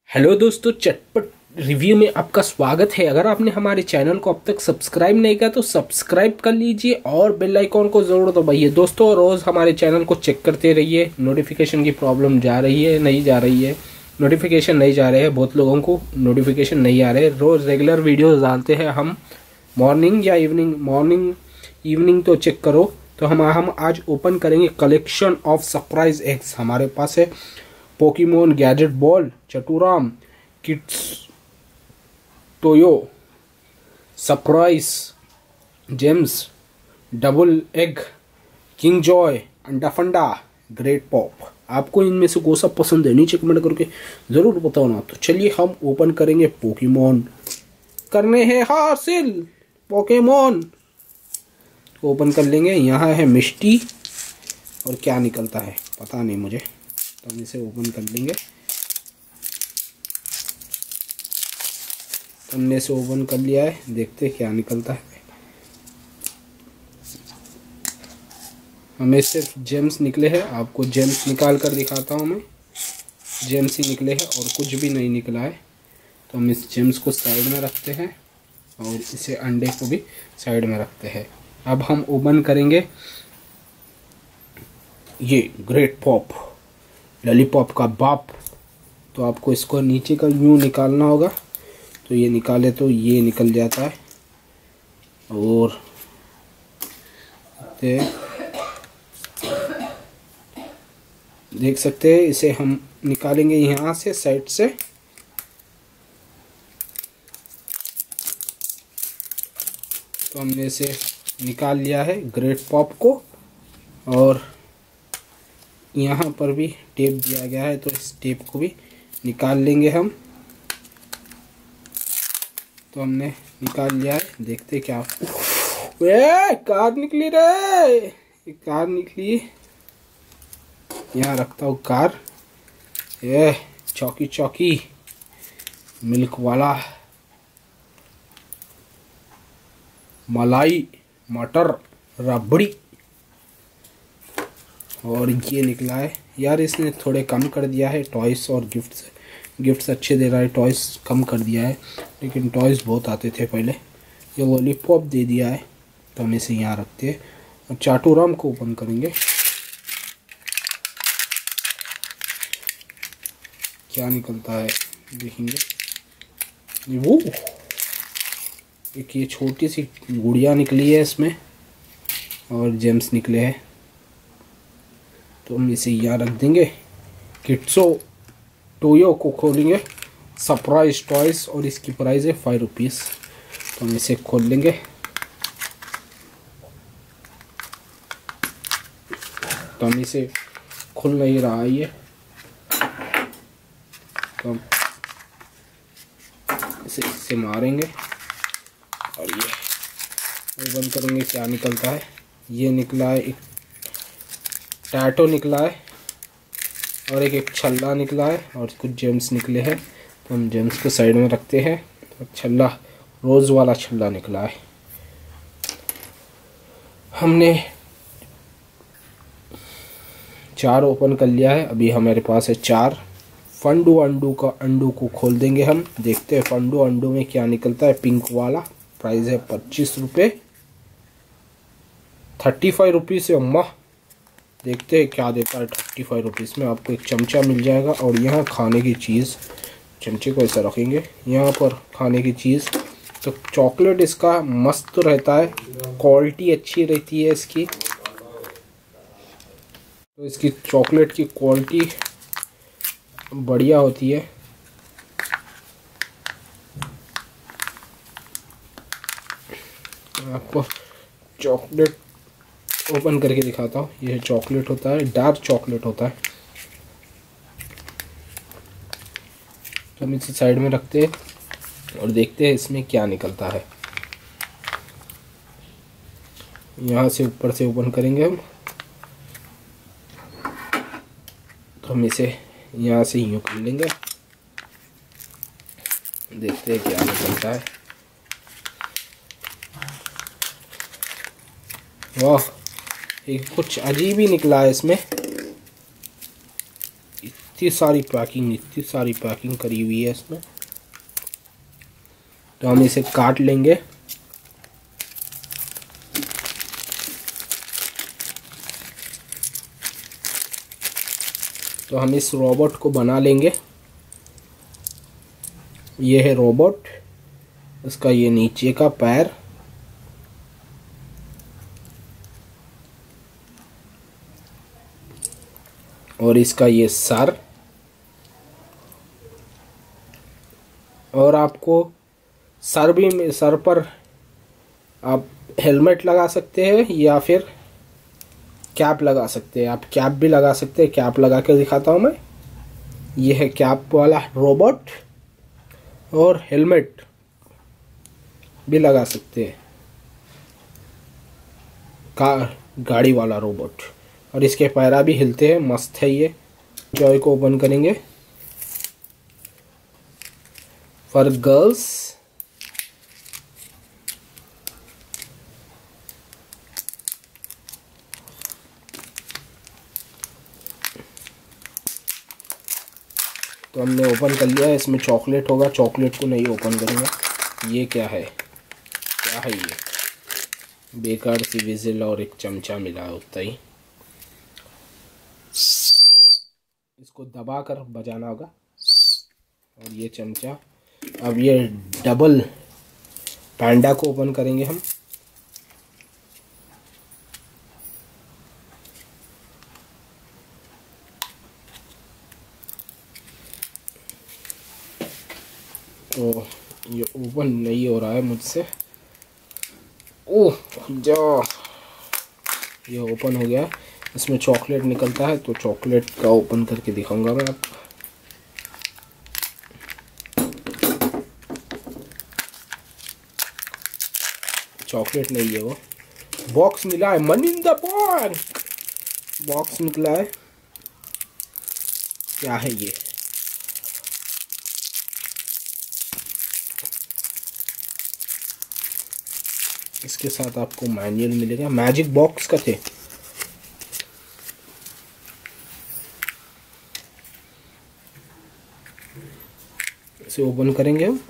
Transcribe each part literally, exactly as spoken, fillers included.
Hello दोस्तों, चटपट review में आपका स्वागत है। अगर आपने हमारे चैनल को अब तक सब्सक्राइब नहीं किया तो सब्सक्राइब कर लीजिए और बेल आइकॉन को ज़रूर दबाइए। दोस्तों, रोज़ हमारे चैनल को चेक करते रहिए। नोटिफिकेशन की प्रॉब्लम जा रही है नहीं जा रही है नोटिफिकेशन नहीं जा रहे हैं, बहुत लोगों को नोटिफिकेशन नहीं आ रहे। रोज़ रेगुलर वीडियोज़ डालते हैं हम, मॉर्निंग या इवनिंग। मॉर्निंग इवनिंग तो चेक करो। तो हम हम आज ओपन करेंगे कलेक्शन ऑफ सरप्राइज एग्स। हमारे पास है पोकेमोन गैजेट बॉल, चटुराम, किड्स टोयो, surprise gems, double egg, king joy, अंडा फंडा, ग्रेट पॉप। आपको इनमें से कौन सा पसंद है नीचे कमेंट करके ज़रूर बताना। तो चलिए हम ओपन करेंगे। पोकेमोन करने हैं हासिल, पोकेमोन ओपन कर लेंगे। यहाँ है मिष्टी और क्या निकलता है पता नहीं मुझे, तो हम इसे ओपन कर लेंगे। तो हमने इसे ओपन कर लिया है, देखते हैं क्या निकलता है। हमें सिर्फ जेम्स निकले हैं, आपको जेम्स निकाल कर दिखाता हूँ मैं। जेम्स ही निकले हैं और कुछ भी नहीं निकला है। तो हम इस जेम्स को साइड में रखते हैं और इसे अंडे को भी साइड में रखते हैं। अब हम ओपन करेंगे ये ग्रेट पॉप, लॉलीपॉप का बाप। तो आपको इसको नीचे का यूँ निकालना होगा। तो ये निकाले तो ये निकल जाता है। और देख सकते हैं, इसे हम निकालेंगे यहाँ से साइड से। तो हमने इसे निकाल लिया है ग्रेट पॉप को। और यहाँ पर भी टेप दिया गया है, तो इस टेप को भी निकाल लेंगे हम। तो हमने निकाल लिया है, देखते क्या। ए, कार निकली रे, ये कार निकली। यहाँ रखता हूँ कार। ये चौकी चौकी मिल्क वाला, मलाई, मटर, रबड़ी। और ये निकला है यार, इसने थोड़े कम कर दिया है टॉयस और गिफ्ट्स। गिफ्ट्स अच्छे दे रहा है, टॉयस कम कर दिया है, लेकिन टॉयस बहुत आते थे पहले। ये लॉलीपॉप दे दिया है, तो हम इसे यहाँ रखते हैं। और चाटूराम को ओपन करेंगे, क्या निकलता है देखेंगे। वो एक ये छोटी सी गुड़िया निकली है इसमें, और जेम्स निकले हैं। तो हम इसे यहाँ रख देंगे। किड्सो टोयो को खोलेंगे, सरप्राइज टॉयस, और इसकी प्राइस है फाइव रुपीज़। तो हम इसे खोल लेंगे। तो हम इसे खुल नहीं रहा है ये, तो हम इसे इससे मारेंगे और ये बंद करेंगे। क्या निकलता है, ये निकला है एक टैटो निकला है, और एक एक छल्ला निकला है, और कुछ जेम्स निकले हैं। तो हम जेम्स को साइड में रखते हैं। तो छल्ला रोज़ वाला छल्ला निकला है। हमने चार ओपन कर लिया है, अभी हमारे पास है चार। फंडू अंडू का अंडू को खोल देंगे हम, देखते हैं फंडू अंडू में क्या निकलता है। पिंक वाला, प्राइस है पच्चीस रुपये, थर्टी फाइव रुपीज़ है। अम्मा देखते हैं क्या देता है। थर्टी फाइव रुपीज़ में आपको एक चमचा मिल जाएगा। और यहाँ खाने की चीज़, चमचे को ऐसा रखेंगे यहाँ पर, खाने की चीज़। तो चॉकलेट इसका मस्त रहता है, क्वालिटी अच्छी रहती है इसकी। तो इसकी चॉकलेट की क्वालिटी बढ़िया होती है। आपको चॉकलेट ओपन करके दिखाता हूँ। यह चॉकलेट होता है, डार्क चॉकलेट होता है। तो हम इसे साइड में रखते हैं और देखते हैं इसमें क्या निकलता है। यहाँ से ऊपर से ओपन करेंगे हम। तो हम इसे यहाँ से यूँ कर लेंगे, देखते हैं क्या निकलता है। वाह, एक कुछ अजीब ही निकला है इसमें। इतनी सारी पैकिंग इतनी सारी पैकिंग करी हुई है इसमें। तो हम इसे काट लेंगे। तो हम इस रोबोट को बना लेंगे। ये है रोबोट, इसका ये नीचे का पैर, और इसका ये सर, और आपको सर भी सर पर आप हेलमेट लगा सकते हैं या फिर कैप लगा सकते हैं। आप कैप भी लगा सकते हैं, कैप लगा के दिखाता हूँ मैं। ये है कैप वाला रोबोट, और हेलमेट भी लगा सकते हैं, कार गाड़ी वाला रोबोट। और इसके पैरा भी हिलते हैं, मस्त है ये। टॉय को ओपन करेंगे फॉर गर्ल्स। तो हमने ओपन कर लिया है। इसमें चॉकलेट होगा, चॉकलेट को नहीं ओपन करेंगे। ये क्या है, क्या है ये? बेकार सी विजिल और एक चमचा मिला है उतना ही। इसको दबा कर बजाना होगा, और ये चमचा। अब ये डबल पैंडा को ओपन करेंगे हम। तो ये ओपन नहीं हो रहा है मुझसे। ओह जा, ये ओपन हो गया। इसमें चॉकलेट निकलता है, तो चॉकलेट का ओपन करके दिखाऊंगा मैं आपको। चॉकलेट नहीं है वो, बॉक्स मिला है। Money in the bank, box निकला है। क्या है ये? इसके साथ आपको मैनुअल मिलेगा। मैजिक बॉक्स का थे। इसे ओपन करेंगे हम।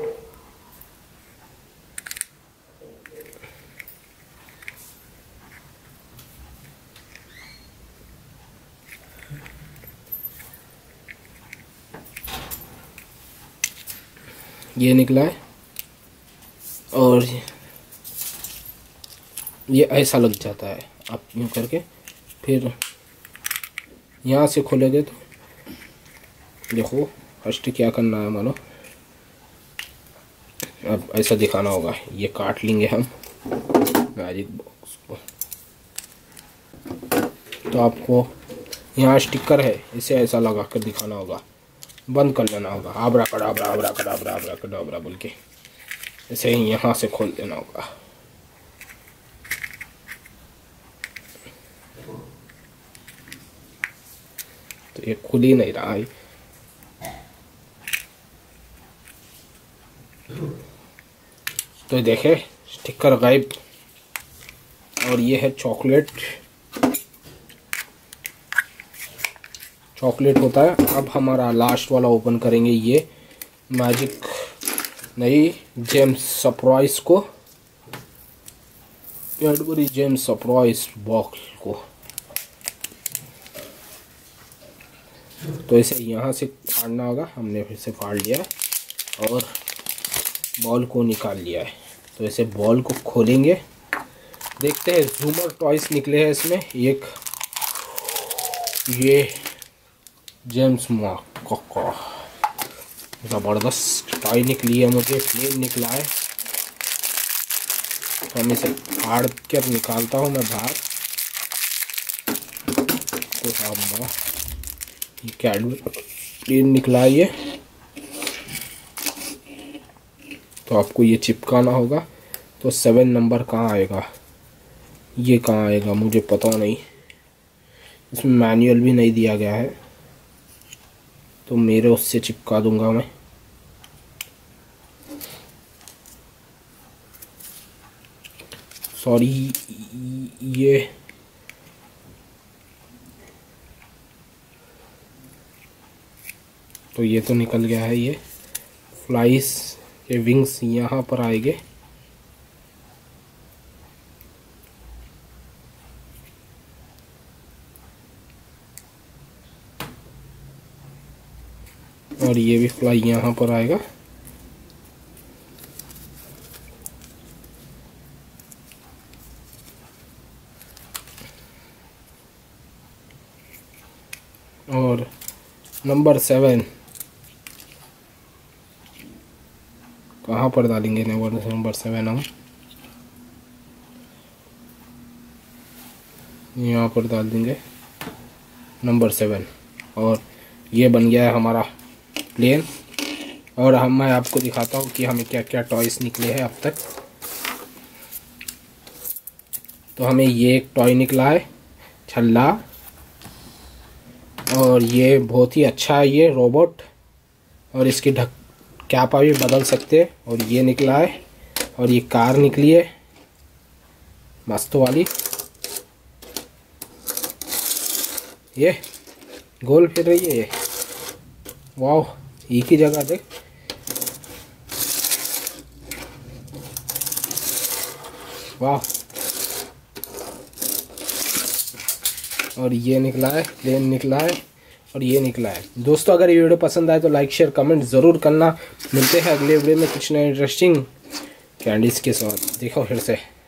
ये निकला है, और ये ऐसा लग जाता है। आप यूँ करके फिर यहाँ से खोलोगे तो देखो फर्स्ट क्या करना है मानो। अब ऐसा दिखाना होगा। ये काट लेंगे हम मैजिक बॉक्स को। तो आपको यहाँ स्टिकर है, इसे ऐसा लगा कर दिखाना होगा। बंद कर लेना होगा। आबरा कडाबरा आबरा कडाबरा आबरा कडाबरा बोल के इसे यहाँ से खोल देना होगा। तो ये खुल ही नहीं रहा है। तो देखे स्टिकर गायब। और ये है चॉकलेट, चॉकलेट होता है। अब हमारा लास्ट वाला ओपन करेंगे। ये मैजिक नहीं, जेम्स सरप्राइज को, कैडबरी जेम्स सरप्राइज बॉक्स को। तो इसे यहाँ से फाड़ना होगा। हमने फिर से फाड़ लिया है और बॉल को निकाल लिया है। तो इसे बॉल को खोलेंगे, देखते हैं। जूमर टॉयज निकले हैं इसमें। एक ये जेम्स मार्क का ज़बरदस्त टॉय निकली है मुझे, प्लेन निकला है। तो हम इसे फाड़ कर निकालता हूँ मैं बाहर। तो हाँ, ये कैडबरी प्लेन निकला है ये। तो आपको ये चिपकाना होगा। तो सेवन नंबर कहाँ आएगा, ये कहाँ आएगा मुझे पता नहीं। इसमें मैनुअल भी नहीं दिया गया है, तो मेरे उससे चिपका दूंगा मैं। सॉरी, ये दोस्तों ये तो निकल गया है। ये फ्लाइस के विंग्स यहाँ पर आएंगे। और ये भी फ्लाई यहाँ पर आएगा। और नंबर सेवन कहाँ पर डालेंगे? नंबर नंबर सेवन हम यहाँ पर डाल देंगे नंबर सेवन। और ये बन गया है हमारा प्लेन। और हम मैं आपको दिखाता हूँ कि हमें क्या क्या टॉयस निकले हैं अब तक। तो हमें ये एक टॉय निकला है छल्ला, और ये बहुत ही अच्छा है ये रोबोट, और इसकी ढक कैप भी बदल सकते हैं। और ये निकला है, और ये कार निकली है मस्त वाली। ये गोल फिर रही है ये, वाह एक ही जगह देख। वाह। और ये निकला है, प्लेन निकला है, और ये निकला है। दोस्तों अगर ये वीडियो पसंद आए तो लाइक शेयर कमेंट ज़रूर करना। मिलते हैं अगले वीडियो में कुछ नए इंटरेस्टिंग कैंडीज़ के साथ। देखो फिर से।